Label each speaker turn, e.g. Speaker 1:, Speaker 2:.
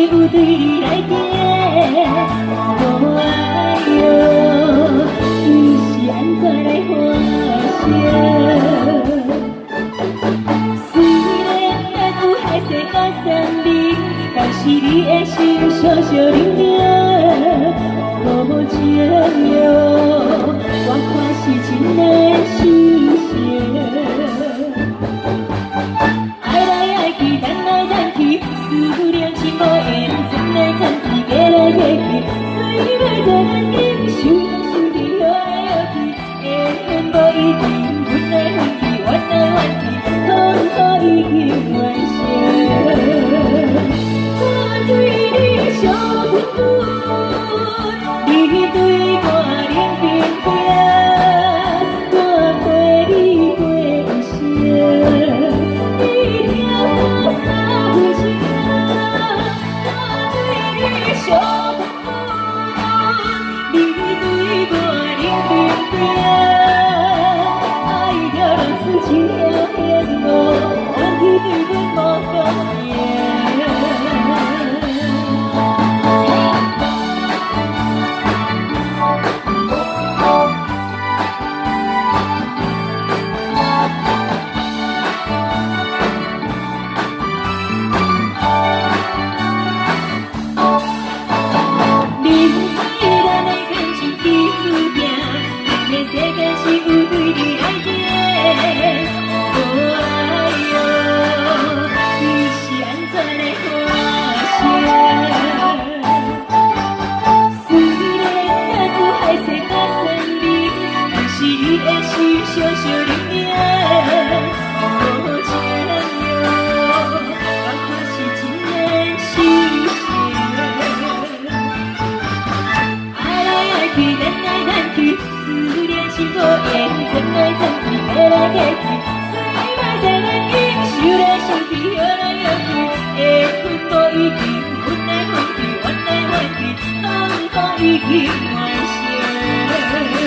Speaker 1: 有对你来行，哦哎哟，你是安怎来欢笑？虽然有海誓甲山盟，但是你的心小小冷冷，哦情哟，我看是真的心声。爱来爱去，等来等去，思念情无缘，转来转去，嫁来嫁去，随袂在咱今想来想去，摇来摇去，会缘无一定，分来分去，怨来怨去，通通已经完成。我对你惜分分，你对我冷冰冰，我陪你过一生。你听我三分情，我对你惜分分，你对我冷冰冰，爱着人事情了现无，怨气对阮无公平。小小冷冷，哦情哟，我看是真的心声。爱来爱去，等来等去，思念心无缘，转来转去，嫁来嫁去，随袂在咱今想来想去，摇来摇去，会分无一定，分来分去，怨来怨去，通通已经完成。